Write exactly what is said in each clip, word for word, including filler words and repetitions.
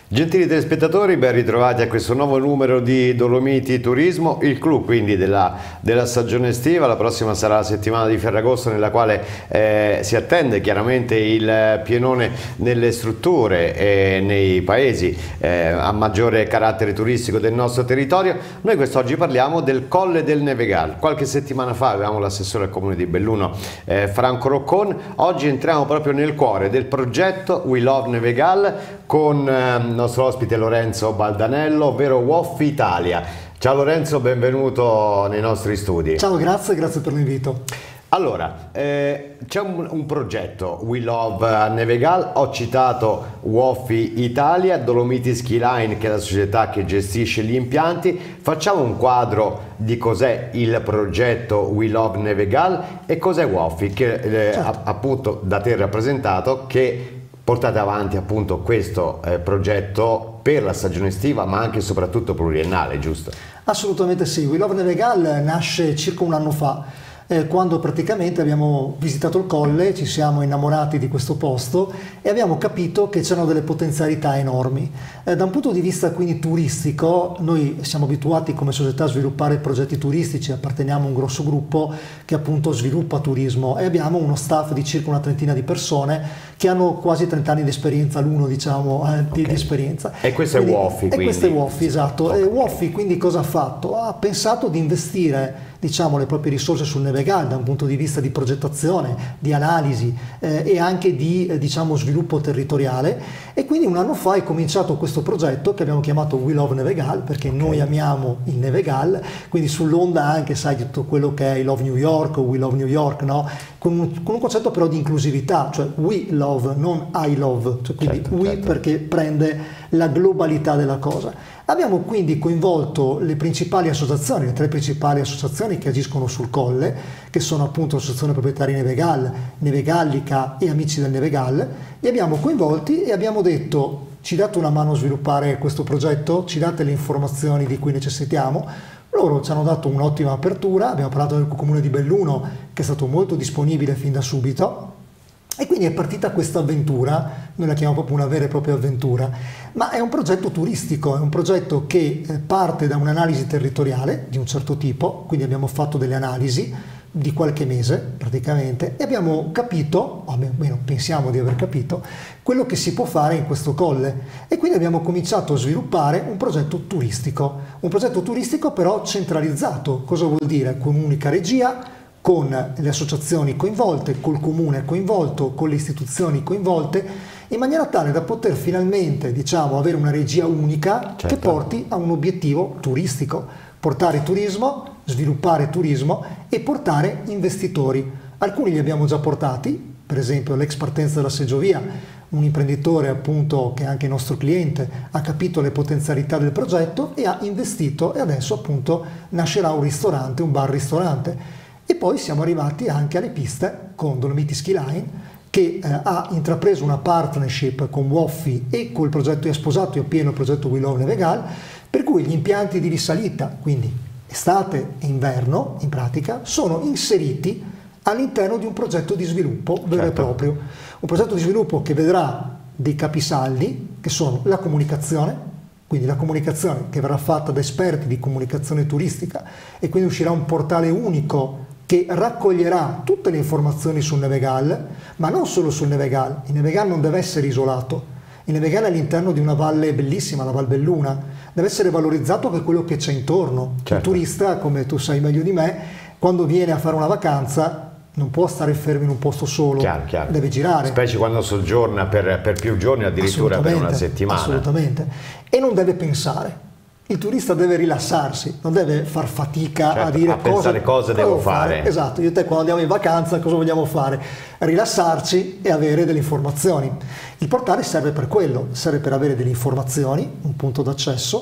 Gentili telespettatori, ben ritrovati a questo nuovo numero di Dolomiti Turismo, il clou quindi della, della stagione estiva. La prossima sarà la settimana di Ferragosto, nella quale eh, si attende chiaramente il pienone nelle strutture e nei paesi eh, a maggiore carattere turistico del nostro territorio. Noi quest'oggi parliamo del Colle del Nevegal. Qualche settimana fa avevamo l'assessore al comune di Belluno eh, Franco Roccon. Oggi entriamo proprio nel cuore del progetto We Love Nevegal con eh, il nostro ospite Lorenzo Baldanello, ovvero WOFFI Italia. Ciao Lorenzo, benvenuto nei nostri studi. Ciao, grazie, grazie per l'invito. Allora, eh, c'è un, un progetto We Love Nevegal, ho citato WOFFI Italia, Dolomiti Ski Line che è la società che gestisce gli impianti. Facciamo un quadro di cos'è il progetto We Love Nevegal e cos'è WOFFI, che eh, certo. appunto da te rappresentato, che portate avanti appunto questo eh, progetto per la stagione estiva, ma anche e soprattutto pluriennale, giusto? Assolutamente sì. We Love Nevegal nasce circa un anno fa, eh, quando praticamente abbiamo visitato il colle, ci siamo innamorati di questo posto e abbiamo capito che c'erano delle potenzialità enormi. Eh, da un punto di vista quindi turistico, noi siamo abituati come società a sviluppare progetti turistici, apparteniamo a un grosso gruppo che appunto sviluppa turismo e abbiamo uno staff di circa una trentina di persone che hanno quasi trenta anni di esperienza, l'uno diciamo eh, di, okay. di esperienza. E questo quindi, è WOFFI quindi? E questo è WOFFI, esatto. Okay. E WOFFI quindi cosa ha fatto? Ha pensato di investire diciamo le proprie risorse sul Nevegal da un punto di vista di progettazione, di analisi eh, e anche di eh, diciamo sviluppo territoriale, e quindi un anno fa è cominciato questo progetto che abbiamo chiamato We Love Nevegal, perché okay. noi amiamo il Nevegal, quindi sull'onda anche sai di tutto quello che è I Love New York o We Love New York, no? Con un, con un concetto però di inclusività, cioè We Love, non I Love, cioè quindi certo, We certo. perché prende la globalità della cosa. Abbiamo quindi coinvolto le principali associazioni, le tre principali associazioni che agiscono sul colle, che sono appunto l'Associazione Proprietari Nevegal, Nevegallica e Amici del Nevegal. Li abbiamo coinvolti e abbiamo detto: ci date una mano a sviluppare questo progetto, ci date le informazioni di cui necessitiamo. Loro ci hanno dato un'ottima apertura, abbiamo parlato del comune di Belluno che è stato molto disponibile fin da subito. E quindi è partita questa avventura, noi la chiamiamo proprio una vera e propria avventura, ma è un progetto turistico, è un progetto che parte da un'analisi territoriale di un certo tipo, quindi abbiamo fatto delle analisi di qualche mese praticamente e abbiamo capito, o almeno pensiamo di aver capito, quello che si può fare in questo colle, e quindi abbiamo cominciato a sviluppare un progetto turistico, un progetto turistico però centralizzato. Cosa vuol dire? Con un'unica regia, con le associazioni coinvolte, col comune coinvolto, con le istituzioni coinvolte, in maniera tale da poter finalmente, diciamo, avere una regia unica certo. che porti a un obiettivo turistico: portare turismo, sviluppare turismo e portare investitori. Alcuni li abbiamo già portati, per esempio l'ex Partenza della Seggiovia, un imprenditore appunto che è anche nostro cliente, ha capito le potenzialità del progetto e ha investito, e adesso appunto nascerà un ristorante, un bar ristorante. E poi siamo arrivati anche alle piste con Dolomiti Ski Line, che eh, ha intrapreso una partnership con WOFFI e col progetto, è sposato appieno il progetto We Love Nevegal, per cui gli impianti di risalita, quindi estate e inverno in pratica, sono inseriti all'interno di un progetto di sviluppo vero certo. e proprio. Un progetto di sviluppo che vedrà dei capisaldi che sono la comunicazione, quindi la comunicazione che verrà fatta da esperti di comunicazione turistica, e quindi uscirà un portale unico che raccoglierà tutte le informazioni sul Nevegal, ma non solo sul Nevegal. Il Nevegal non deve essere isolato. Il Nevegal è all'interno di una valle bellissima, la Val Belluna, deve essere valorizzato per quello che c'è intorno. Certo. Il turista, come tu sai meglio di me, quando viene a fare una vacanza non può stare fermo in un posto solo, chiaro, chiaro. deve girare. Specie quando soggiorna per, per più giorni, addirittura per una settimana. Assolutamente. E non deve pensare. Il turista deve rilassarsi, non deve far fatica certo, a dire a cosa, pensare cosa devo fare. fare. Esatto, io e te quando andiamo in vacanza cosa vogliamo fare? Rilassarci e avere delle informazioni. Il portale serve per quello, serve per avere delle informazioni, un punto d'accesso,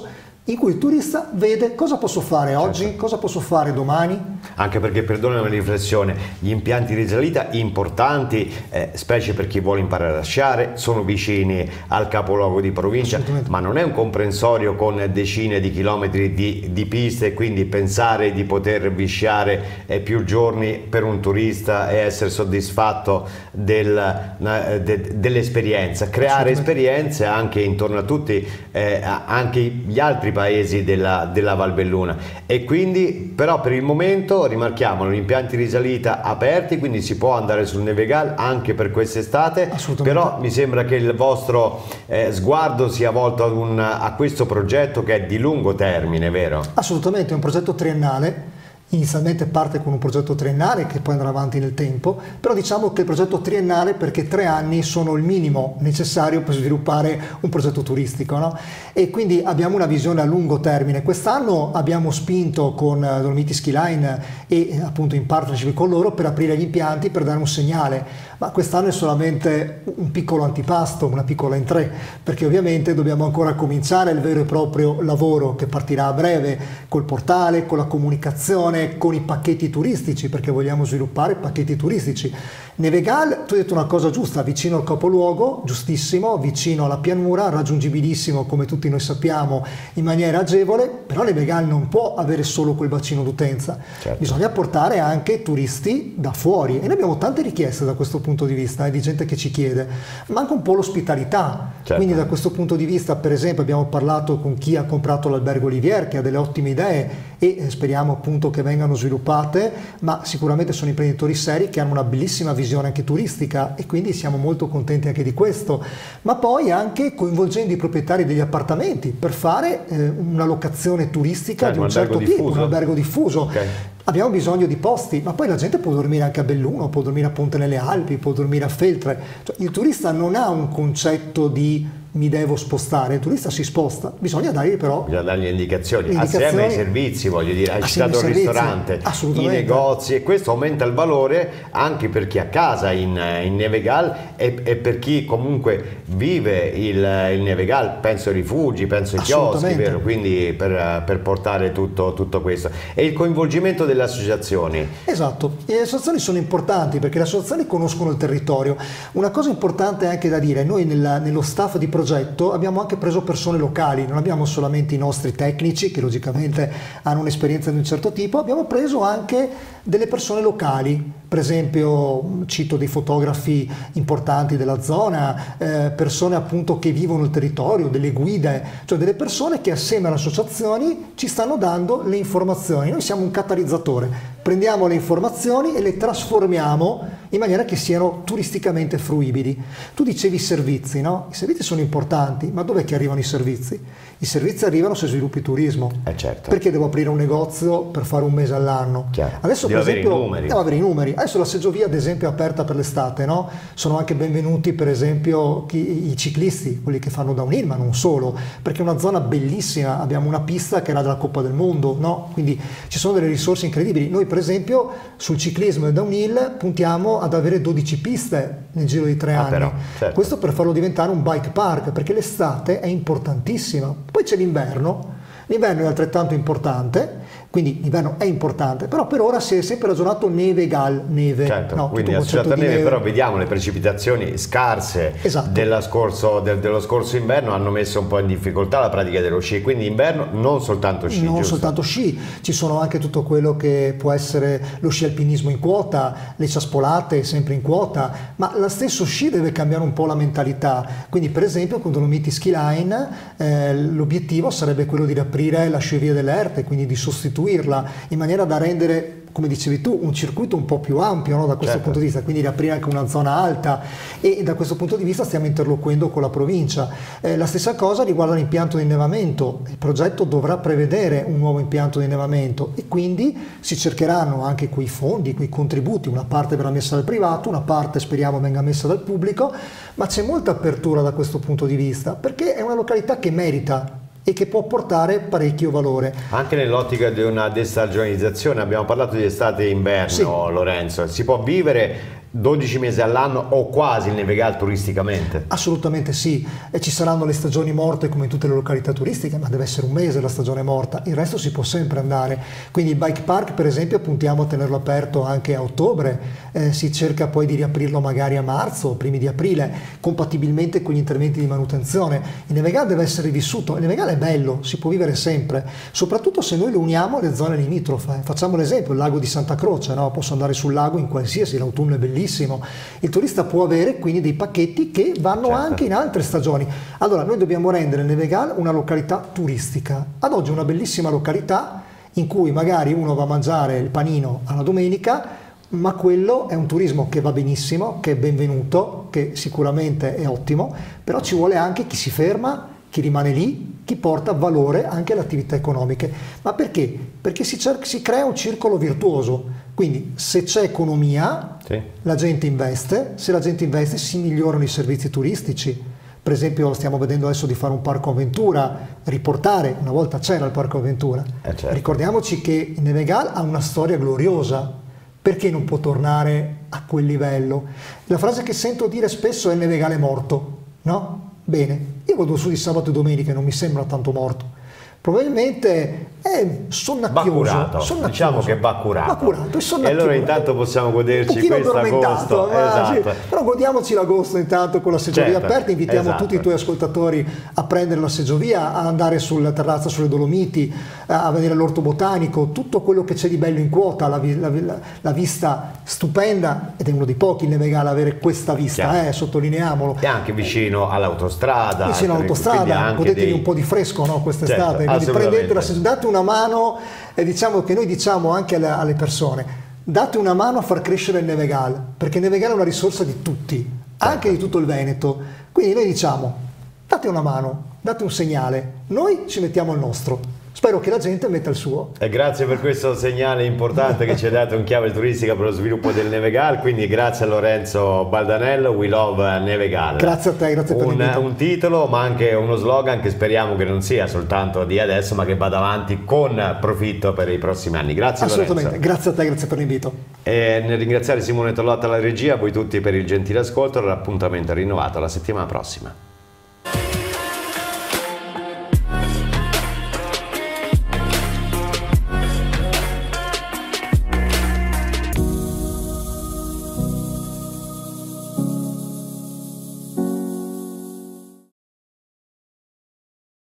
in cui il turista vede cosa posso fare oggi, certo. cosa posso fare domani. Anche perché, perdonami la riflessione, gli impianti di risalita importanti, eh, specie per chi vuole imparare a sciare, sono vicini al capoluogo di provincia, ma non è un comprensorio con decine di chilometri di, di piste, quindi pensare di potervi sciare eh, più giorni per un turista e essere soddisfatto del, de, dell'esperienza, creare esperienze anche intorno a tutti, eh, anche gli altri paesi della, della Val Belluna. E quindi, però, per il momento rimarchiamo gli impianti di risalita aperti, quindi si può andare sul Nevegal anche per quest'estate, però mi sembra che il vostro eh, sguardo sia volto ad un, a questo progetto che è di lungo termine, vero? Assolutamente, è un progetto triennale. Inizialmente parte con un progetto triennale che poi andrà avanti nel tempo, però diciamo che il progetto triennale perché tre anni sono il minimo necessario per sviluppare un progetto turistico, no? E quindi abbiamo una visione a lungo termine. Quest'anno abbiamo spinto con Dolomiti Ski Line e appunto in partnership con loro per aprire gli impianti, per dare un segnale, ma quest'anno è solamente un piccolo antipasto, una piccola entrée, perché ovviamente dobbiamo ancora cominciare il vero e proprio lavoro che partirà a breve col portale, con la comunicazione, con i pacchetti turistici, perché vogliamo sviluppare pacchetti turistici. Nevegal, tu hai detto una cosa giusta, vicino al capoluogo, giustissimo, vicino alla pianura, raggiungibilissimo come tutti noi sappiamo in maniera agevole, però Nevegal non può avere solo quel bacino d'utenza, certo. bisogna portare anche turisti da fuori e noi abbiamo tante richieste da questo punto di vista, eh, di gente che ci chiede, manca un po' l'ospitalità, certo. quindi da questo punto di vista per esempio abbiamo parlato con chi ha comprato l'albergo Olivier che ha delle ottime idee e speriamo appunto che vengano sviluppate, ma sicuramente sono imprenditori seri che hanno una bellissima visione anche turistica e quindi siamo molto contenti anche di questo, ma poi anche coinvolgendo i proprietari degli appartamenti per fare eh, una locazione turistica, certo, di un certo tipo, un albergo diffuso. Okay. Abbiamo bisogno di posti, ma poi la gente può dormire anche a Belluno, può dormire a Ponte nelle Alpi, può dormire a Feltre. Cioè, il turista non ha un concetto di mi devo spostare, il turista si sposta, bisogna dargli però bisogna dargli indicazioni, indicazioni assieme ai servizi, voglio dire, hai citato il ristorante, i negozi, e questo aumenta il valore anche per chi ha casa in, in Nevegal e, e per chi comunque vive il, il Nevegal, penso ai rifugi, penso ai chioschi, vero? Quindi per, per portare tutto, tutto questo. E il coinvolgimento delle associazioni. Esatto, e le associazioni sono importanti perché le associazioni conoscono il territorio. Una cosa importante anche da dire, noi nella, nello staff di progetto abbiamo anche preso persone locali, non abbiamo solamente i nostri tecnici che logicamente hanno un'esperienza di un certo tipo, abbiamo preso anche delle persone locali, per esempio cito dei fotografi importanti della zona, eh, persone appunto che vivono il territorio, delle guide, cioè delle persone che assieme alle associazioni ci stanno dando le informazioni. Noi siamo un catalizzatore, prendiamo le informazioni e le trasformiamo in maniera che siano turisticamente fruibili. Tu dicevi servizi, no? I servizi sono importanti, ma dov'è che arrivano i servizi? I servizi arrivano se sviluppi turismo. Eh certo. Perché devo aprire un negozio per fare un mese all'anno? Adesso devo per esempio avere i numeri. devo avere i numeri. Adesso la seggiovia ad esempio è aperta per l'estate, no? Sono anche benvenuti per esempio chi, i ciclisti, quelli che fanno downhill, ma non solo, perché è una zona bellissima, abbiamo una pista che era della Coppa del Mondo, no? Quindi ci sono delle risorse incredibili. Noi per esempio sul ciclismo e downhill puntiamo ad avere dodici piste nel giro di tre ah, anni. Però, certo. Questo per farlo diventare un bike park, perché l'estate è importantissima. Poi c'è l'inverno, l'inverno è altrettanto importante, quindi l'inverno è importante, però per ora si è sempre ragionato Nevegal, neve. Certo, no, quindi associata neve, neve, però vediamo le precipitazioni scarse esatto. della scorso, del, dello scorso inverno hanno messo un po' in difficoltà la pratica dello sci, quindi inverno non soltanto sci, Non giusto? soltanto sci, ci sono anche tutto quello che può essere lo sci alpinismo in quota, le ciaspolate sempre in quota, ma lo stesso sci deve cambiare un po' la mentalità, quindi per esempio con Dolomiti Ski Line eh, l'obiettivo sarebbe quello di riaprire la sciovia dell'Erte, quindi di sostituire in maniera da rendere, come dicevi tu, un circuito un po' più ampio, no, da questo certo. punto di vista, quindi riaprire anche una zona alta, e da questo punto di vista stiamo interloquendo con la provincia. Eh, la stessa cosa riguarda l'impianto di innevamento, il progetto dovrà prevedere un nuovo impianto di innevamento e quindi si cercheranno anche quei fondi, quei contributi, una parte verrà messa dal privato, una parte speriamo venga messa dal pubblico, ma c'è molta apertura da questo punto di vista, perché è una località che merita e che può portare parecchio valore. Anche nell'ottica di una destagionalizzazione, abbiamo parlato di estate e inverno, sì. Lorenzo, si può vivere dodici mesi all'anno o quasi il Nevegal turisticamente? Assolutamente sì, e ci saranno le stagioni morte come in tutte le località turistiche, ma deve essere un mese la stagione morta, il resto si può sempre andare. Quindi il bike park per esempio puntiamo a tenerlo aperto anche a ottobre, eh, si cerca poi di riaprirlo magari a marzo o primi di aprile, compatibilmente con gli interventi di manutenzione. Il Nevegal deve essere vissuto, il Nevegal è bello, si può vivere sempre, soprattutto se noi lo uniamo alle zone limitrofe. Facciamo l'esempio, il lago di Santa Croce, no? Posso andare sul lago in qualsiasi, l'autunno è bellissimo. Il turista può avere quindi dei pacchetti che vanno certo. anche in altre stagioni. Allora noi dobbiamo rendere il Nevegal una località turistica. Ad oggi è una bellissima località in cui magari uno va a mangiare il panino alla domenica, ma quello è un turismo che va benissimo, che è benvenuto, che sicuramente è ottimo, però ci vuole anche chi si ferma, chi rimane lì, chi porta valore anche alle attività economiche. Ma perché? Perché si, si crea un circolo virtuoso. Quindi se c'è economia, sì. la gente investe, se la gente investe si migliorano i servizi turistici. Per esempio stiamo vedendo adesso di fare un parco avventura, riportare, una volta c'era il parco avventura. Eh certo. Ricordiamoci che il Nevegal ha una storia gloriosa, perché non può tornare a quel livello? La frase che sento dire spesso è il Nevegal è morto, no? Bene, io vado su di sabato e domenica e non mi sembra tanto morto. Probabilmente è sonnacchioso, curato, sonnacchioso. Diciamo che va curato. Va curato e, e allora intanto possiamo goderci questo agosto. Esatto. Sì, però godiamoci l'agosto intanto con la seggiovia certo, aperta. Invitiamo esatto. tutti i tuoi ascoltatori a prendere la seggiovia, a andare sulla terrazza sulle Dolomiti, a vedere l'orto botanico, tutto quello che c'è di bello in quota, la, la, la, la vista stupenda, ed è uno dei pochi il Nevegal avere questa vista, eh, sottolineiamolo. E anche vicino all'autostrada. Vicino all'autostrada, godetevi dei... un po' di fresco, no, quest'estate. Certo. Prendete la, date una mano, e diciamo che noi diciamo anche alle, alle persone, date una mano a far crescere il Nevegal, perché il Nevegal è una risorsa di tutti, certo. anche di tutto il Veneto. Quindi noi diciamo, date una mano, date un segnale, noi ci mettiamo il nostro. Spero che la gente metta il suo. E grazie per questo segnale importante che ci ha dato in chiave turistica per lo sviluppo del Nevegal, quindi grazie a Lorenzo Baldanello, We Love Nevegal. Grazie a te, grazie per un, l'invito. Un titolo ma anche uno slogan che speriamo che non sia soltanto di adesso ma che vada avanti con profitto per i prossimi anni. Grazie Assolutamente, Lorenzo. Grazie a te, grazie per l'invito. E nel ringraziare Simone Tollotta alla regia, a voi tutti per il gentile ascolto, l'appuntamento è rinnovato la settimana prossima.